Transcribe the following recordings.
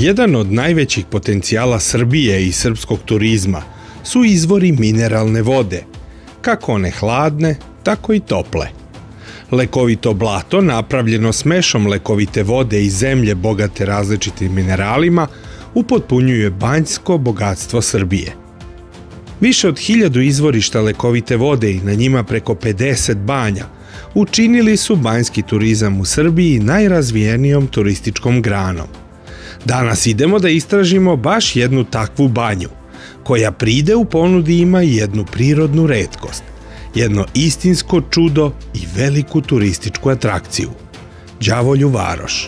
Jedan od najvećih potencijala Srbije i srpskog turizma su izvori mineralne vode, kako one hladne, tako i tople. Lekovito blato, napravljeno smešom lekovite vode i zemlje bogate različitim mineralima, upotpunjuje banjsko bogatstvo Srbije. Više od 1000 izvorišta lekovite vode i na njima preko 50 banja učinili su banjski turizam u Srbiji najrazvijenijom turističkom granom. Danas idemo da istražimo baš jednu takvu banju, koja pride u ponudi ima i jednu prirodnu retkost, jedno istinsko čudo i veliku turističku atrakciju – Đavolju varoš.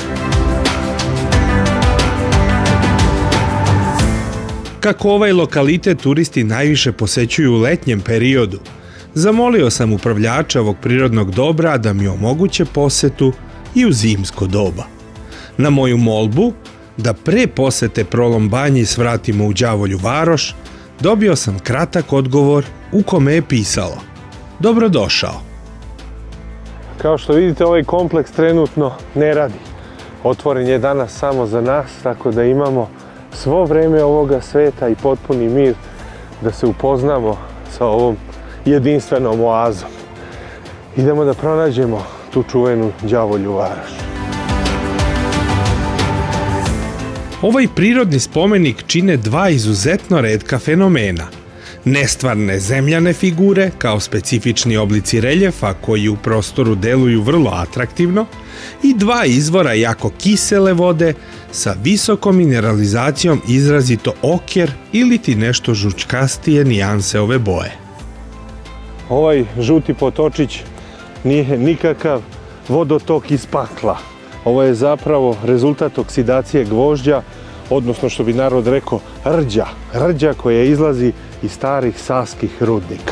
Kako ovaj lokalitet turisti najviše posećuju u letnjem periodu, zamolio sam upravljača ovog prirodnog dobra da mi omoguće posetu i u zimsko doba. Na moju molbu da pre posete Prolom banji svratimo u Đavolju varoš, dobio sam kratak odgovor u kome je pisalo: dobrodošao. Kao što vidite, ovaj kompleks trenutno ne radi. Otvoren je danas samo za nas, tako da imamo svo vreme ovoga sveta i potpuni mir da se upoznamo sa ovom jedinstvenom oazom. Idemo da pronađemo tu čuvenu Đavolju varoš. Ovaj prirodni spomenik čine dva izuzetno retka fenomena. Nestvarne zemljane figure, kao specifični oblici reljefa koji u prostoru deluju vrlo atraktivno, i dva izvora jako kisele vode sa visokom mineralizacijom izrazito oker ili ti nešto žučkastije nijanse ove boje. Ovaj žuti potočić nije nikakav vodotok iz pakla. Ovo je zapravo rezultat oksidacije gvožđa, odnosno što bi narod rekao rđa koja izlazi iz starih savskih rudnika.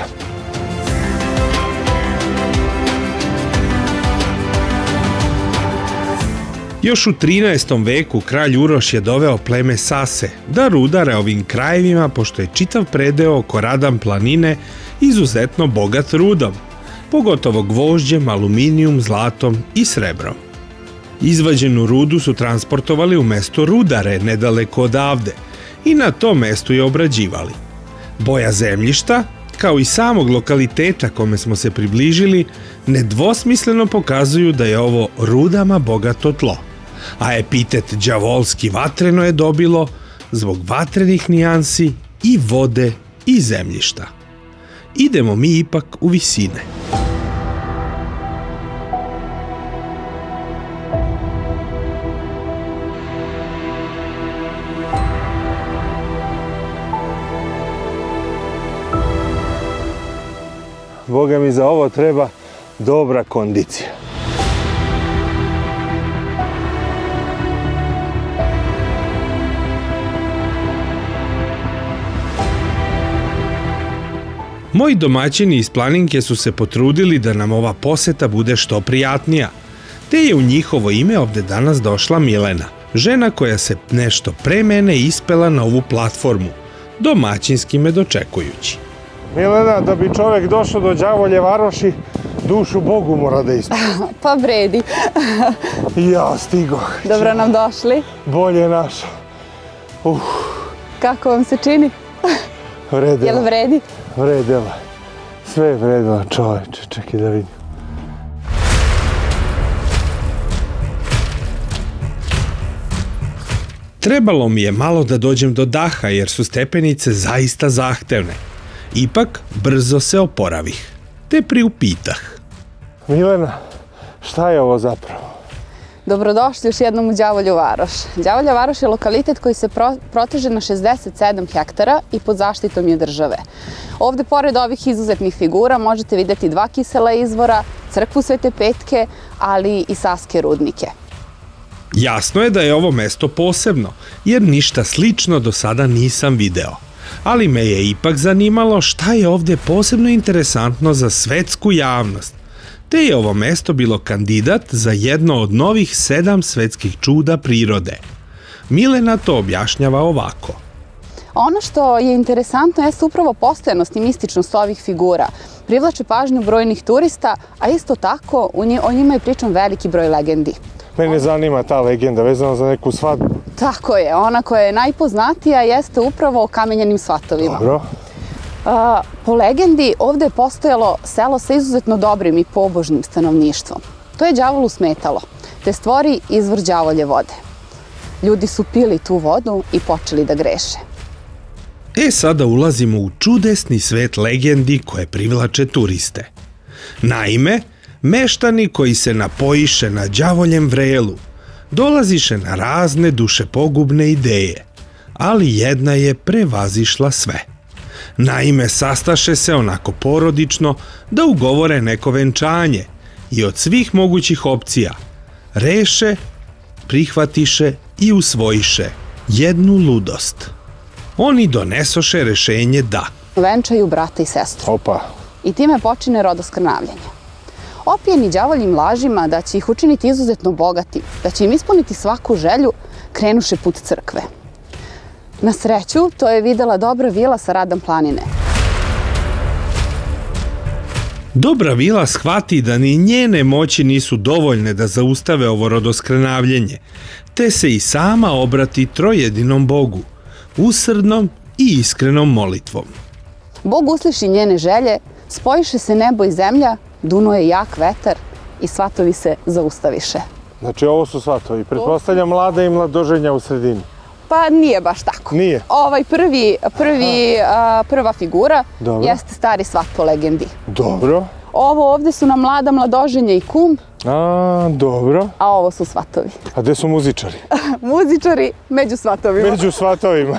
Još u 13. veku kralj Uroš je doveo pleme Sase da rudare ovim krajevima, pošto je čitav predeo oko Radan planine izuzetno bogat rudom, pogotovo gvožđem, aluminijum, zlatom i srebrom. Izvađenu rudu su transportovali u mesto Rudare, nedaleko odavde, i na tom mestu je obrađivali. Boja zemljišta, kao i samog lokaliteta kome smo se približili, nedvosmisleno pokazuju da je ovo rudama bogato tlo, a epitet đavolski vatreno je dobilo zbog vatrenih nijansi i vode i zemljišta. Idemo mi ipak u visine. Boga mi, za ovo treba dobra kondicija. Moji domaćini iz planinke su se potrudili da nam ova poseta bude što prijatnija, te je u njihovo ime ovde danas došla Milena, žena koja se nešto pre mene ispela na ovu platformu, domaćinski me dočekujući. Milena, da bi čovek došao do Đavolje varoši, dušu Bogu mora da ispita. Pa vredi. Ja stigoh. Dobro nam došli. Bolje našao. Kako vam se čini? Vredela. Jel vredi? Vredela. Sve je vredela, čoveče. Čekaj da vidim. Trebalo mi je malo da dođem do daha jer su stepenice zaista zahtevne. Ipak, brzo se oporavih, te priupitah. Milena, šta je ovo zapravo? Dobrodošli još jednom u Đavolju varoš. Đavolja varoš je lokalitet koji se proteže na 67 hektara i pod zaštitom je države. Ovde, pored ovih izuzetnih figura, možete vidjeti dva kisela izvora, crkvu Svete Petke, ali i savske rudnike. Jasno je da je ovo mesto posebno, jer ništa slično do sada nisam video. Ali me je ipak zanimalo šta je ovde posebno interesantno za svetsku javnost, te je ovo mesto bilo kandidat za jedno od novih 7 svetskih čuda prirode. Milena to objašnjava ovako. Ono što je interesantno jeste upravo postojanost i mističnost ovih figura. Privlače pažnju brojnih turista, a isto tako o njima je pričan veliki broj legendi. Mene zanima ta legenda vezana za neku svadbu. Tako je, ona koja je najpoznatija jeste upravo o kamenjenim svatovima. Dobro. Po legendi, ovde je postojalo selo sa izuzetno dobrim i pobožnim stanovništvom. To je đavolu smetalo, te stvori izvor đavolje vode. Ljudi su pili tu vodu i počeli da greše. Sada ulazimo u čudesni svet legendi koje privlače turiste. Naime, meštani koji se napojiše na đavoljem vrelu dolaziše na razne dušepogubne ideje, ali jedna je prevazišla sve. Naime, sastaše se onako porodično da ugovore neko venčanje i od svih mogućih opcija reše, prihvatiše i usvojiše jednu ludost. Oni donesoše rešenje da Venčaju brata i sestru. Opa. I time počine rodoskrnavljanje. Opijeni đavoljim lažima da će ih učiniti izuzetno bogati, da će im ispuniti svaku želju, krenuše put crkve. Na sreću, to je videla dobra vila sa Radan planine. Dobra vila shvati da ni njene moći nisu dovoljne da zaustave ovo rodoskrnavljenje, te se i sama obrati trojedinom Bogu, usrdnom i iskrenom molitvom. Bog usliši njene želje, spojiše se nebo i zemlja, dunuo je jak vetar i svatovi se zaustaviše. Znači ovo su svatovi. Pretpostavljam mlada i mladoženja u sredini. Pa nije baš tako. Nije? Ovaj prva figura jeste stari svat po legendi. Dobro. Ovo ovde su nam mlada, mladoženje i kum. Dobro. A ovo su svatovi. A gde su muzičari? Muzičari među svatovima. Među svatovima.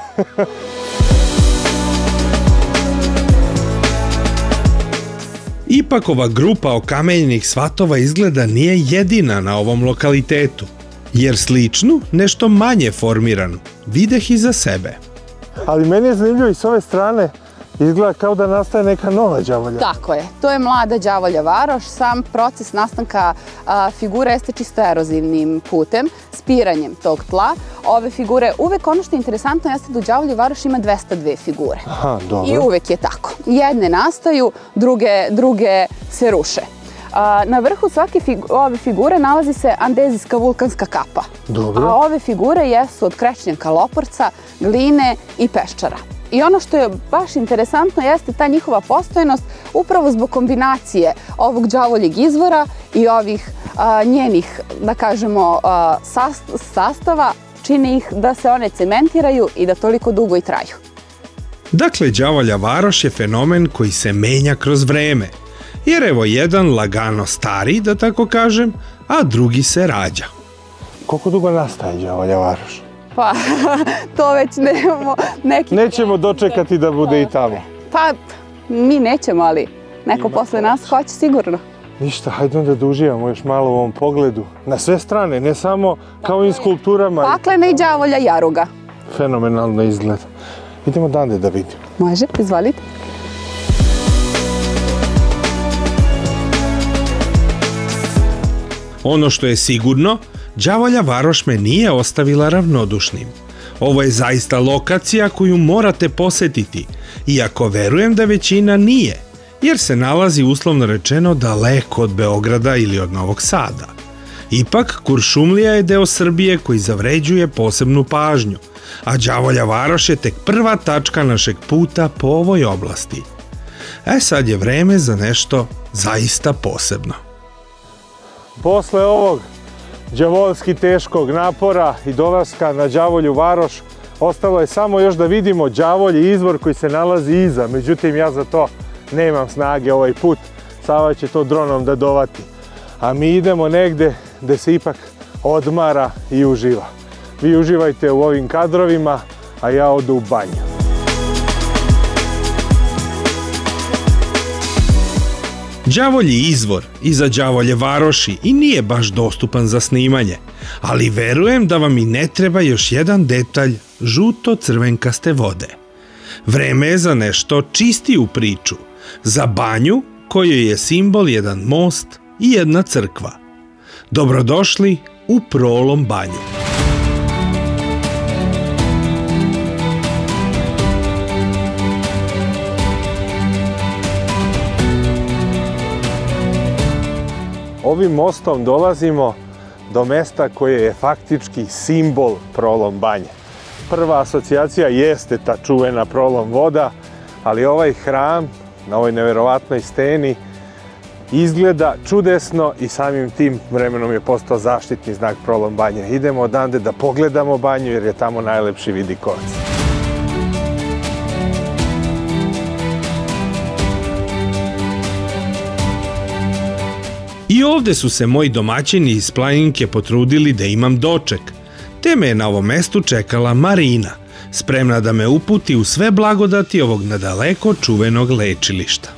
Ipak ova grupa okamenjenih svatova izgleda nije jedina na ovom lokalitetu, jer sličnu, nešto manje formiranu, videh iza sebe. Ali meni je zanimljivo i s ove strane izgleda kao da nastaje neka nova đavolja. Tako je. To je mlada đavolja varoš. Sam proces nastanka figure jeste čisto erozivnim putem, spiranjem tog tla. Ove figure, uvek ono što je interesantno jeste da u đavolji varoš ima 202 figure. Aha, dobro. I uvek je tako. Jedne nastaju, druge se ruše. Na vrhu svake ove figure nalazi se andezijska vulkanska kapa. Dobro. A ove figure jesu od krečnjaka loporca, gline i peščara. I ono što je baš interesantno jeste ta njihova postojanost upravo zbog kombinacije ovog đavoljeg izvora i ovih njenih, da kažemo, sastava, čini ih da se one cementiraju i da toliko dugo i traju. Dakle, đavolja varoš je fenomen koji se menja kroz vreme, jer evo jedan lagano stari, da tako kažem, a drugi se rađa. Koliko dugo nastaje đavolja varoš? Pa, to već nemamo neki... Nećemo dočekati da bude i tamo. Pa, mi nećemo, ali neko posle nas hoće sigurno. Ništa, hajde onda da uživamo još malo u ovom pogledu. Na sve strane, ne samo kao i skulpturama. Paklena i đavolja jaruga. Fenomenalno izgleda. Idemo dande da vidimo. Može, izvolite. Ono što je sigurno, đavolja varoš me nije ostavila ravnodušnim. Ovo je zaista lokacija koju morate posetiti, iako verujem da većina nije, jer se nalazi uslovno rečeno daleko od Beograda ili od Novog Sada. Ipak, Kuršumlija je deo Srbije koji zavređuje posebnu pažnju, a đavolja varoš je tek prva tačka našeg puta po ovoj oblasti. Sad je vreme za nešto zaista posebno. Posle ovog đavolski teškog napora i dolaska na đavolju varoš, ostalo je samo još da vidimo đavolji izvor koji se nalazi iza. Međutim, ja za to nemam snage ovaj put. Sava će to dronom da dovati. A mi idemo negde gde se ipak odmara i uživa. Vi uživajte u ovim kadrovima, a ja odu u banju. Đavolji izvor iza đavolje varoši i nije baš dostupan za snimanje, ali verujem da vam i ne treba još jedan detalj žuto-crvenkaste vode. Vreme je za nešto čistiju priču, za banju kojoj je simbol jedan most i jedna crkva. Dobrodošli u Prolom banju. Ovim mostom dolazimo do mesta koje je faktički simbol Prolom Banje. Prva asocijacija jeste ta čuvena Prolom voda, ali ovaj hram na ovoj neverovatnoj steni izgleda čudesno i samim tim vremenom je postao zaštitni znak Prolom Banje. Idemo odande da pogledamo banju jer je tamo najlepši vidikovac. I ovde su se moji domaćini iz Planinke potrudili da imam doček, te me je na ovom mestu čekala Marina, spremna da me uputi u sve blagodati ovog nadaleko čuvenog lečilišta.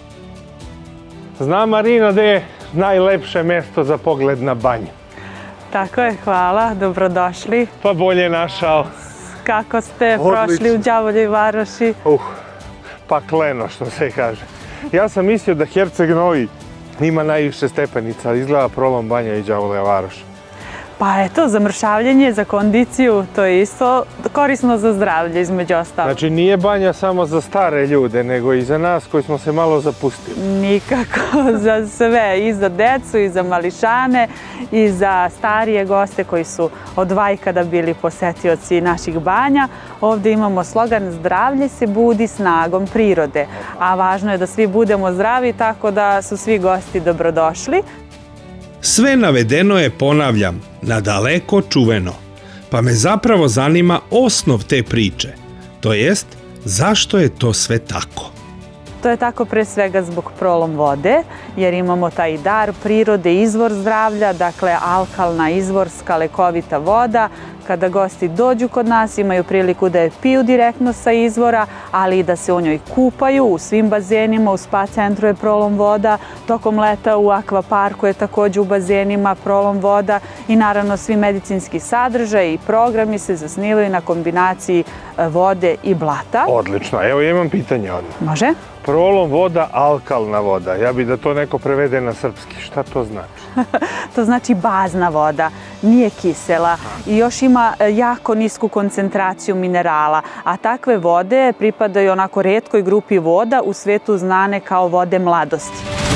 Zna Marina da je najlepše mesto za pogled na banju. Tako je, hvala, dobrodošli. Pa bolje našao. Kako ste prošli u Đavoljoj Varoši? Pakleno, što se kaže. Ja sam mislio da Herceg Novi ima najviše stepenica, ali izgleda Prolom Banja i Đavolja Varoš. Pa eto, za mršavljenje, za kondiciju, to je isto korisno za zdravlje, između ostalog. Znači nije banja samo za stare ljude, nego i za nas koji smo se malo zapustili. Nikako, za sve, i za decu, i za mališane, i za starije goste koji su od vajkada bili posetioci naših banja. Ovde imamo slogan "Zdravlje se budi snagom prirode", a važno je da svi budemo zdravi, tako da su svi gosti dobrodošli. Sve navedeno je, ponavljam, nadaleko čuveno, pa me zapravo zanima osnov te priče, to jest zašto je to sve tako. To je tako pre svega zbog Prolom vode, jer imamo taj dar prirode, izvor zdravlja, dakle alkalna, izvorska, lekovita voda. Kada gosti dođu kod nas imaju priliku da je piju direktno sa izvora, ali i da se u njoj kupaju. U svim bazenima, u spa centru je Prolom voda, tokom leta u akvaparku je takođe u bazenima Prolom voda i naravno svi medicinski sadržaji i programi se zasnivaju na kombinaciji vode i blata. Odlično, evo ja imam pitanje odmah. Može? Prolom voda, alkalna voda. Ja bih da to neko prevede na srpski. Šta to znači? To znači bazna voda, nije kisela i još ima jako nisku koncentraciju minerala, a takve vode pripadaju onako retkoj grupi voda u svetu znane kao vode mladosti.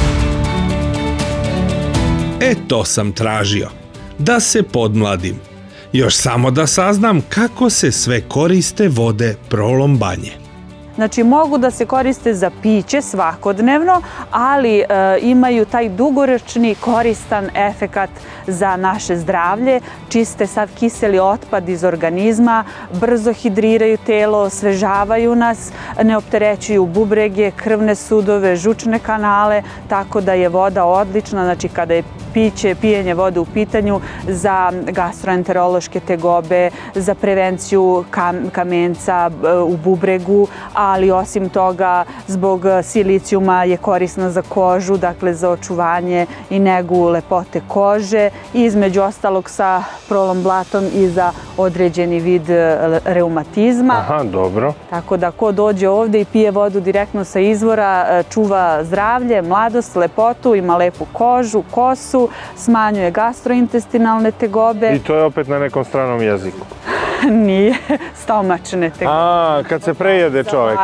To sam tražio, da se podmladim. Još samo da saznam kako se sve koriste vode Prolom Banje. Znači, mogu da se koriste za piće svakodnevno, ali imaju taj dugoročni koristan efekat za naše zdravlje. Čiste sav kiseli otpad iz organizma, brzo hidriraju telo, osvežavaju nas, ne opterećuju bubrege, krvne sudove, žučne kanale, tako da je voda odlična. Znači, kada je pijenje vode u pitanju za gastroenterološke tegobe, za prevenciju kamenca u bubregu, ali osim toga zbog silicijuma je korisna za kožu, dakle za očuvanje i negu lepote kože i između ostalog sa Prolom blatom i za određeni vid reumatizma. Aha, dobro. Tako da ko dođe ovde i pije vodu direktno sa izvora, čuva zdravlje, mladost, lepotu, ima lepu kožu, kosu, smanjuje gastrointestinalne tegobe. I to je opet na nekom stranom jeziku. Nije, stomačne tegobe. A, kad se prejede čovek.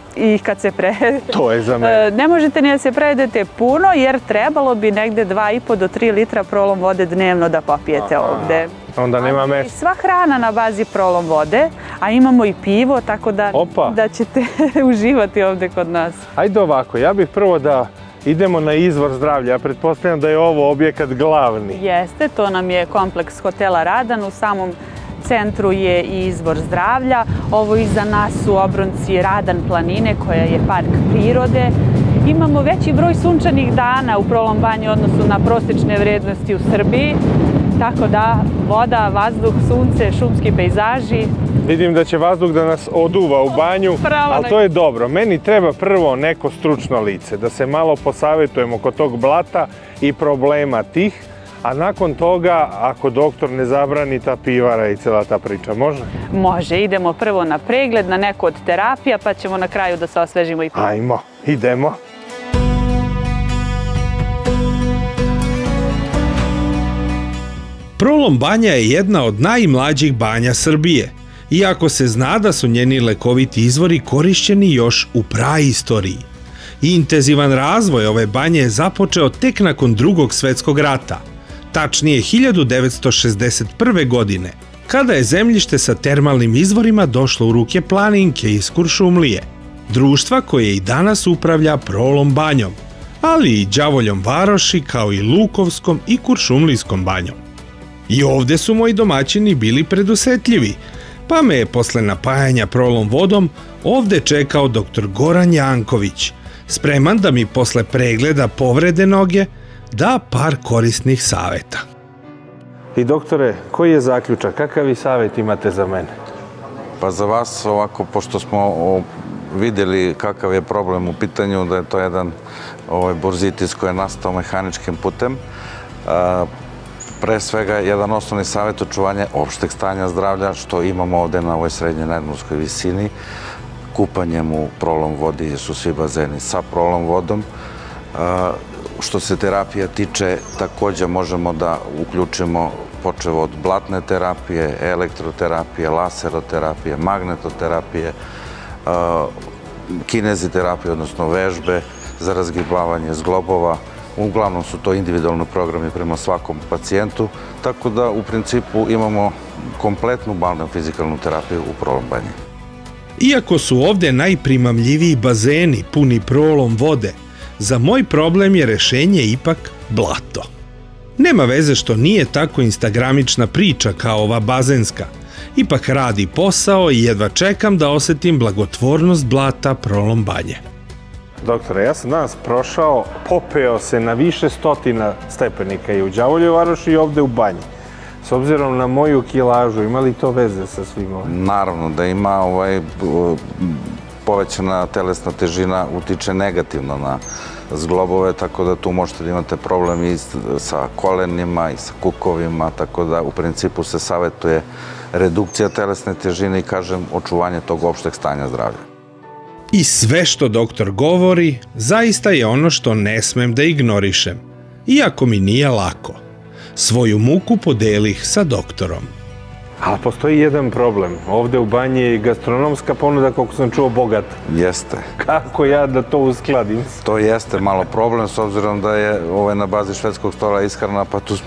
I kad se prejede. To je za mene. Ne možete ni da se prejedete puno, jer trebalo bi negde 2,5 do 3 litra Prolom vode dnevno da popijete ovde. Onda nema mesta. Sva hrana na bazi Prolom vode, a imamo i pivo, tako da ćete uživati ovde kod nas. Ajde ovako, ja bih prvo da idemo na izvor zdravlja. Ja pretpostavljam da je ovo objekat glavni. Jeste, to nam je kompleks hotela Radan. U samom centru je i izvor zdravlja. Ovo iza nas su obronci Radan planine, koja je park prirode. Imamo veći broj sunčanih dana u Prolom Banji u odnosu na prosečne vrednosti u Srbiji. Tako da voda, vazduh, sunce, šumski pejzaži. Vidim da će vazduh da nas oduva u banju, ali to je dobro. Meni treba prvo neko stručno lice, da se malo posavetujemo kod tog blata i problema tih, a nakon toga, ako doktor ne zabrani, ta pivara i cela ta priča, može? Može, idemo prvo na pregled, na neku od terapija, pa ćemo na kraju da se osvežimo i pijemo. Ajmo, idemo. Prolom Banja je jedna od najmlađih banja Srbije, iako se zna da su njeni lekoviti izvori korišćeni još u praistoriji. Intenzivan razvoj ove banje je započeo tek nakon Drugog svetskog rata. tačnije 1961. godine, kada je zemljište sa termalnim izvorima došlo u ruke Planinke iz Kuršumlije, društva koje i danas upravlja Prolom banjom, ali i Đavoljom Varoši kao i Lukovskom i Kuršumlijskom banjom. I ovde su moji domaćini bili predusetljivi, pa me je posle napajanja Prolom vodom ovde čekao dr. Goran Janković, spreman da mi posle pregleda povrede noge da par korisnih saveta. I doktore, koji je zaključak? Kakav vi savjet imate za mene? Pa za vas ovako, pošto smo vidjeli kakav je problem u pitanju, da je to jedan burzitis koji je nastao mehaničkim putem, pre svega jedan osnovni savjet očuvanje opšteg stanja zdravlja, što imamo ovde na ovoj srednjoj nadmorskoj visini. Kupanjem u Prolom vodi su svi bazeni sa Prolom vodom. Što se terapija tiče, također možemo da uključimo počev od blatne terapije, elektroterapije, laseroterapije, magnetoterapije, kineziterapije, odnosno vežbe za razgibavanje zglobova. Uglavnom su to individualni programi prema svakom pacijentu, tako da u principu imamo kompletnu balneofizikalnu terapiju u Prolom banji. Iako su ovde najprimamljiviji bazeni puni Prolom vode, za moj problem je rešenje ipak blato. Nema veze što nije tako instagramična priča kao ova bazenska, ipak radi posao i jedva čekam da osetim blagotvornost blata Prolom banje. Doktore, ja sam danas prošao, popeo se na više stotina stepenika i u Đavoljoj Varoši i ovde u banji. S obzirom na moju kilažu, ima li to veze sa svim ovim? Naravno da ima, povećana telesna težina utiče negativno na zglobove, tako da tu možete da imate problem i sa kolenima i sa kukovima, tako da u principu se savjetuje redukcija telesne težine i, kažem, očuvanje tog opšteg stanja zdravlja. I sve što doktor govori, zaista je ono što ne smem da ignorišem, iako mi nije lako. Svoju muku podelih sa doktorom. Ali postoji jedan problem. Ovde u banji je i gastronomska ponuda, koliko sam čuo, bogata. Jeste. Kako ja da to uskladim? To jeste malo problem, s obzirom da je na bazi švedskog stola ishrana, pa tu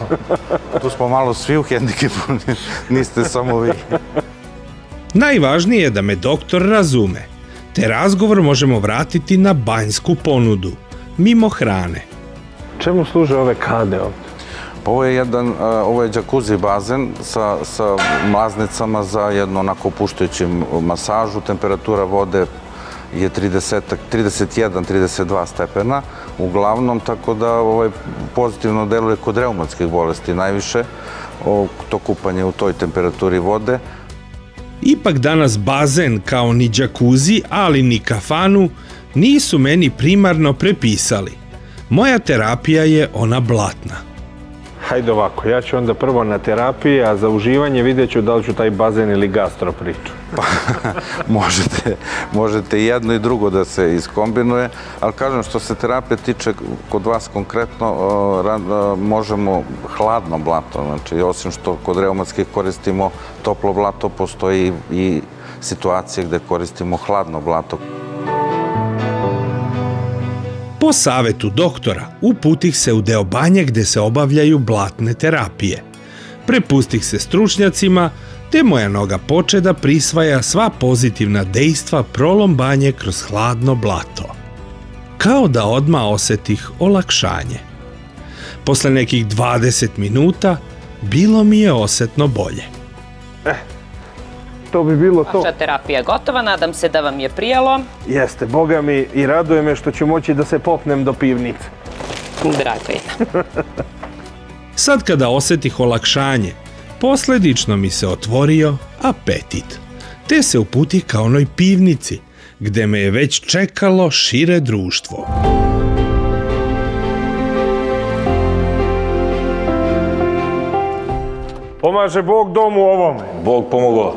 smo malo svi u hendikepu, niste samo vi. Najvažnije je da me doktor razume, te razgovor možemo vratiti na banjsku ponudu, mimo hrane. Čemu služe ove kade ovde? Ovo je džakuzi bazen sa mlaznicama za jednu onako opuštajuću masažu. Temperatura vode je 31-32 stepena, uglavnom, tako da pozitivno deluje kod reumatskih bolesti najviše, to kupanje u toj temperaturi vode. Ipak danas bazen kao ni džakuzi, ali ni kafanu nisu meni primarno prepisali. Moja terapija je ona blatna. Hajde ovako, ja ću onda prvo na terapiji, a za uživanje vidjet ću da li ću taj bazen ili gastro priču. Možete jedno i drugo da se iskombinuje, ali kažem, što se terapije tiče kod vas konkretno, možemo hladno blato, znači osim što kod reumatskih koristimo toplo blato, postoji i situacije gde koristimo hladno blato. Po savetu doktora, uputih se u deo banje gde se obavljaju blatne terapije. Prepustih se stručnjacima, te moja noga poče da prisvaja sva pozitivna dejstva Prolom banje kroz hladno blato. Kao da odmah osetih olakšanje. Posle nekih 20 minuta bilo mi je osetno bolje. To bi bilo to. Vaša terapija je gotova, nadam se da vam je prijalo. Jeste, Boga mi, i raduje me što ću moći da se popnem do pivnice. Drago je. Sad kada osetih olakšanje, posledično mi se otvorio apetit, te se uputih ka onoj pivnici, gde me je već čekalo šire društvo. Pomaže Bog domu ovome. Bog pomogao.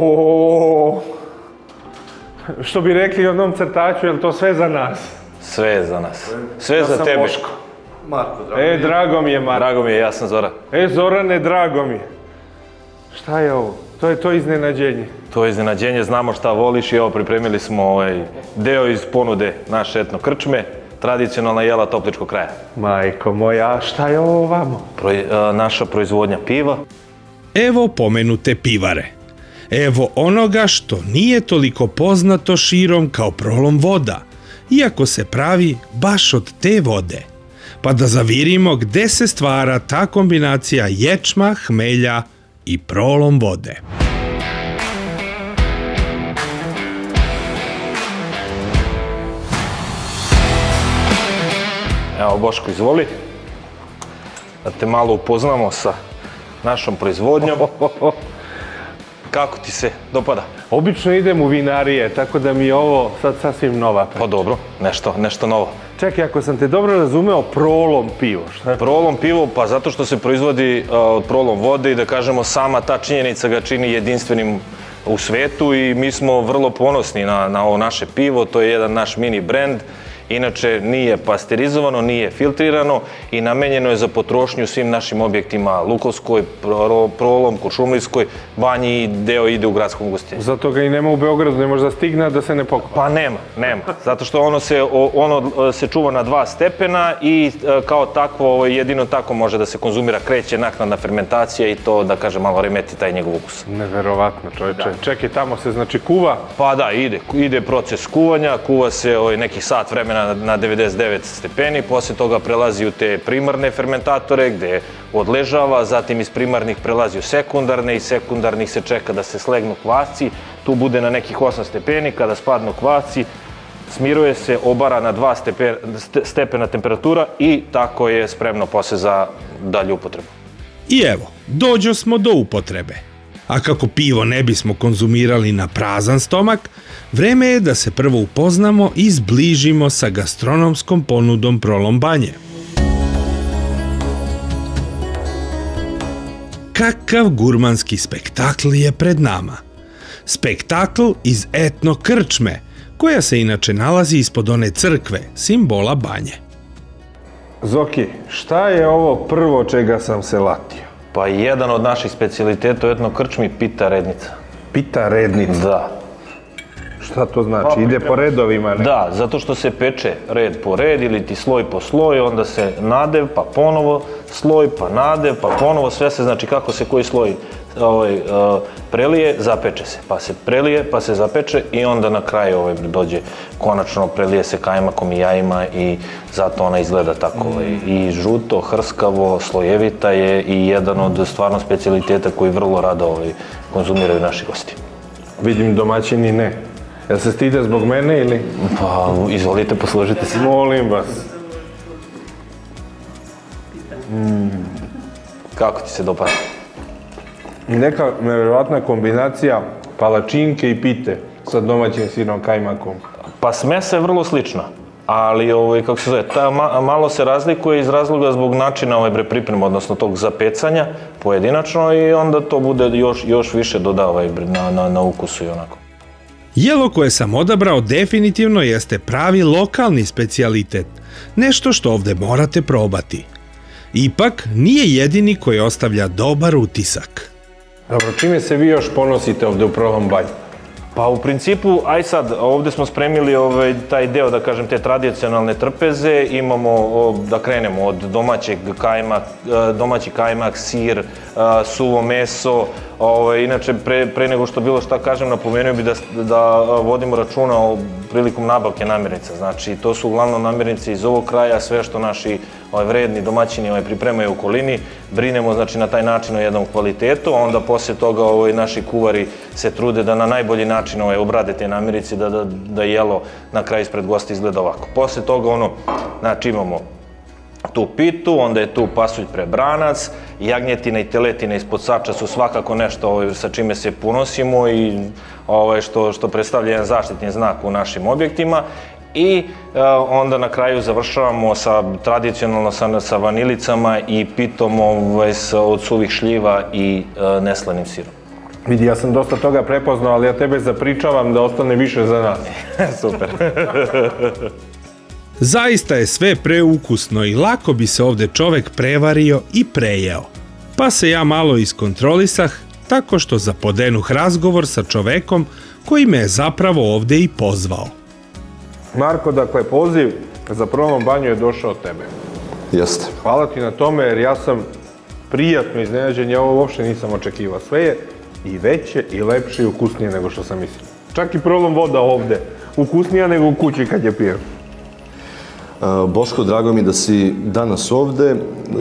Što bi rekli u jednom crtaču, je li to sve za nas? Sve je za nas. Sve je za tebe. Ja sam Boško. Marko, drago mi je. Drago mi je, Marko. Drago mi je, ja sam Zoran. Zorane, drago mi je. Šta je ovo? To je to iznenađenje. To je iznenađenje, znamo šta voliš i evo pripremili smo deo iz ponude naše etno krčme. tradicionalna jela Topličkog kraja. Majko moja, a šta je ovo vamo? Naša proizvodnja piva. Evo pomenute pivare. Evo onoga što nije toliko poznato širom kao Prolom voda, iako se pravi baš od te vode. Pa da zavirimo gde se stvara ta kombinacija ječma, hmelja i Prolom vode. Evo, Boško, izvoli. Da te malo upoznamo sa našom proizvodnjom. Kako ti se dopada? Obično idem u vinarije, tako da mi je ovo sad sasvim nova. Pa dobro, nešto novo. Čekaj, ako sam te dobro razumeo, Prolom pivo, šta je? Prolom pivo, pa zato što se proizvodi od Prolom vode i da kažemo sama ta činjenica ga čini jedinstvenim u svetu i mi smo vrlo ponosni na ovo naše pivo, to je jedan naš mini brend. Inače, nije pasterizovano, nije filtrirano i namenjeno je za potrošnju svim našim objektima, Lukovskoj, Prolom, Kuršumlijskoj, Banji i deo ide u gradskom ugostitelju. Zato ga i nema u Beogradu, ne može da stigne da se ne pokupa. Pa nema. Zato što ono se čuva na 2 stepena i kao takvo, jedino tako može da se konzumira, kreće naknadna fermentacija i to, da kažem, malo remeti taj njegov ukus. Neverovatno, čovječe. Čekaj, tamo se znači kuva? Pa da, ide proces kuvanja, kuva se nekih sat vremena na 99 stepeni, posle toga prelazi u te primarne fermentatore gde odležava, zatim iz primarnih prelazi u sekundarne, iz sekundarnih se čeka da se slegnu kvasci, tu bude na nekih 8 stepeni, kada spadnu kvasci, smiruje se, obara na 2 stepena temperatura i tako je spremno posle za dalju upotrebu. I evo, dođo smo do upotrebe. A kako pivo ne bismo konzumirali na prazan stomak, vreme je da se prvo upoznamo i zbližimo sa gastronomskom ponudom Prolom banje. Kakav gurmanski spektakl je pred nama? Spektakl iz etno krčme, koja se inače nalazi ispod one crkve, simbola banje. Zoki, šta je ovo prvo čega sam se latio? Pa jedan od naših specijaliteta u etno krčmi, pita rednica. Pita rednica? Da. Šta to znači? Ide po redovima? Da, zato što se peče red po red ili ti sloj po sloj, onda se nadev, pa ponovo sloj, pa nadev, pa ponovo, sve se znači kako se koji sloj prelije, zapeče se, pa se prelije, pa se zapeče i onda na kraju dođe konačno, prelije se kajmakom i jajima i zato ona izgleda tako. I žuto, hrskavo, slojevita je i jedan od stvarno specijaliteta koji vrlo rado konzumiraju naši gosti. Vidim domaćini ne. Jel se stide zbog mene ili? Pa, izvolite, poslužite se. Molim vas. Kako ti se dopada? Neka nevjerovatna kombinacija palačinke i pite sa domaćim sirom kajmakom. Pa smesa je vrlo slična, ali kako se zove, malo se razlikuje iz razloga zbog načina pripreme, odnosno tog zapecanja pojedinačno i onda to bude još više doda na ukusu i onako. Jelo koje sam odabrao definitivno jeste pravi lokalni specijalitet, nešto što ovde morate probati. Ipak, nije jedini koji ostavlja dobar utisak. Dobro, čime se vi još ponosite ovde u Prolom banji? Pa u principu, aj sad, ovde smo spremili taj deo, da kažem, te tradicionalne trpeze, imamo, da krenemo od domaći kajmak, sir, suvo meso, inače, pre nego što bilo šta kažem, napomenuo bi da vodimo računa prilikom nabavke namirnica, znači, to su uglavnom namirnice iz ovog kraja, sve što naši vredni domaćini pripremaju u okolini, brinemo, znači, na taj način o jednom kvalitetu, a onda posle toga naši kuvari se trude da na najbolji način obrade te namirnice, da jelo na kraju ispred gosta izgleda ovako. Posle toga, znači, imamo tu pitu, onda je tu pasulj prebranac, jagnjetina i teletina ispod sača su svakako nešto sa čime se ponosimo i što predstavlja jedan zaštitni znak u našim objektima. I onda na kraju završavamo tradicionalno sa vanilicama i pitom od suvih šljiva i neslanim sirom. Vidi, ja sam dosta toga prepoznao, ali ja tebe zapričavam da ostane više za nas. Super. Zaista je sve preukusno i lako bi se ovde čovek prevario i prejeo. Pa se ja malo iskontrolisah tako što zapodenuh razgovor sa čovekom koji me je zapravo ovde i pozvao. Marko, dakle, poziv za Prolom banju je došao od tebe. Jeste. Hvala ti na tome jer ja sam prijatno iznenađen, ja ovo uopšte nisam očekivao. Sve je i veće i lepše i ukusnije nego što sam mislio. Čak i Prolom voda ovde, ukusnija nego u kući kad je pijem. Boško, drago mi da si danas ovde.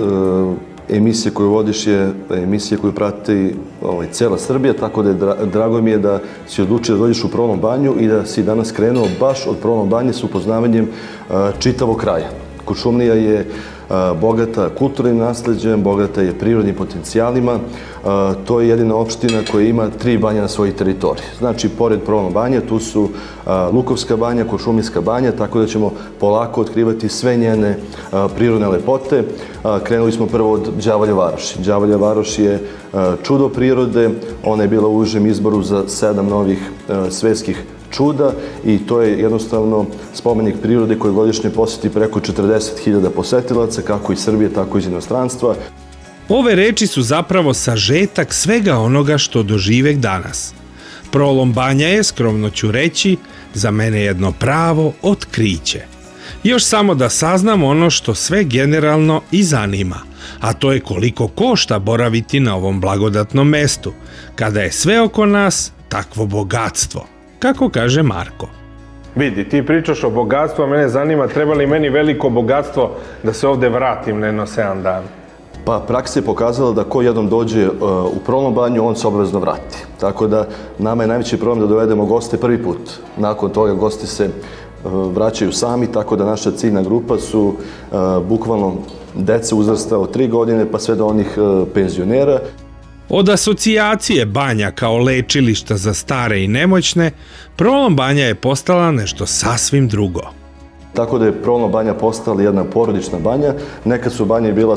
Emisija koju vodiš je emisija koju prati cela Srbija, tako da drago mi je da si odlučio da dođeš u Prolom banju i da si danas krenuo baš od Prolom banje s upoznavanjem čitavog kraja. Kuršumlija je bogata kulturnim nasleđem, bogata je prirodnim potencijalima. To je jedina opština koja ima 3 banje na svojoj teritoriji. Znači, pored Prolom banje, tu su Lukovska banja, Kuršumlijska banja, tako da ćemo polako otkrivati sve njene prirodne lepote. Krenuli smo prvo od Đavolje varoši. Đavolja varoš je čudo prirode, ona je bila u užem izboru za 7 novih svetskih čuda i to je jednostavno spomenik prirode koji godišnje poseti preko 40.000 posetilaca, kako iz Srbije, tako i iz inostranstva. Ove reči su zapravo sažetak svega onoga što doživeh danas. Prolom banja je, skromno ću reći, za mene jedno pravo otkriće. Još samo da saznam ono što sve generalno i zanima, a to je koliko košta boraviti na ovom blagodatnom mestu, kada je sve oko nas takvo bogatstvo, kako kaže Marko. Vidi, ti pričaš o bogatstvu, a mene zanima treba li meni veliko bogatstvo da se ovde vratim na jedno 7 dana. Pa praksa je pokazala da ko jednom dođe u Prolom banju, on se obavezno vrati. Tako da nama je najveći problem da dovedemo goste prvi put. Nakon toga gosti se vraćaju sami, tako da naša ciljna grupa su bukvalno deca uzrasta od 3 godine pa sve do onih penzionera. Od asocijacije banja kao lečilišta za stare i nemoćne, Prolom banja je postala nešto sasvim drugo. Tako da je Prolom banja postala jedna porodična banja. Nekad su banje bila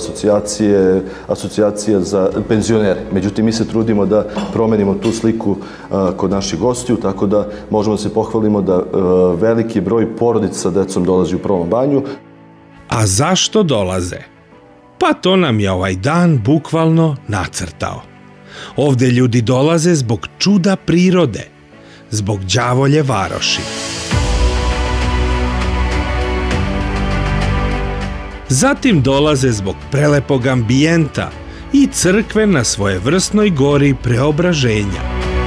asocijacija za penzionere. Međutim, mi se trudimo da promenimo tu sliku kod naših gostiju, tako da možemo da se pohvalimo da veliki broj porodica sa decom dolazi u Prolom banju. A zašto dolaze? Pa to nam je ovaj dan bukvalno nacrtao. Ovde ljudi dolaze zbog čuda prirode, zbog Đavolje varoši. Zatim dolaze zbog prelepog ambijenta i crkve na svojevrsnoj gori Preobraženja.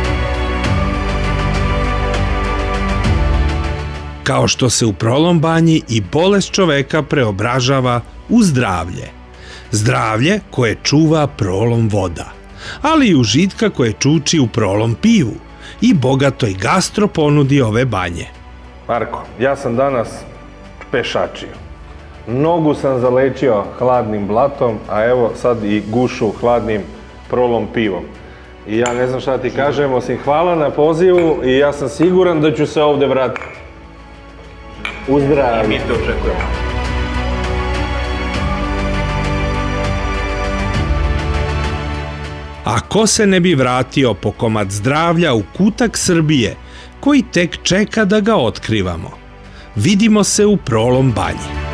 Kao što se u Prolom banji i bolest čoveka preobražava u zdravlje. Zdravlje koje čuva Prolom voda, ali i užitka koje čuči u Prolom pivu i bogatoj gastro ponudi ove banje. Marko, ja sam danas pešačio. Nogu sam zalečio hladnim blatom, a evo sad i gušu hladnim Prolom pivom. I ja ne znam šta ti kažem, osim hvala na pozivu i ja sam siguran da ću se ovde vratiti. Uzdrav! I mi te očekujemo. A ko se ne bi vratio po komad zdravlja u kutak Srbije, koji tek čeka da ga otkrivamo? Vidimo se u Prolom banji.